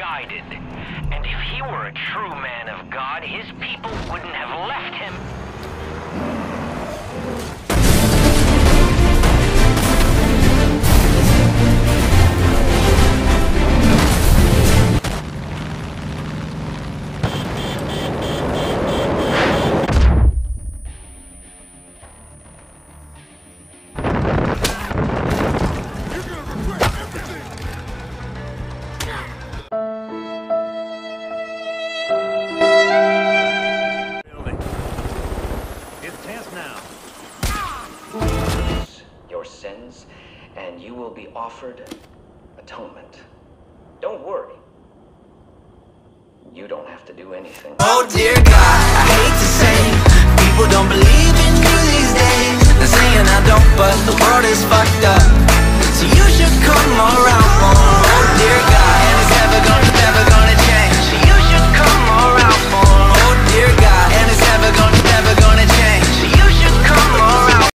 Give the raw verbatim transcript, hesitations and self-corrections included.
guided. And if he were a true man of God, his people wouldn't have left him. Your sins, and you will be offered atonement. Don't worry. You don't have to do anything. Oh dear God, I hate to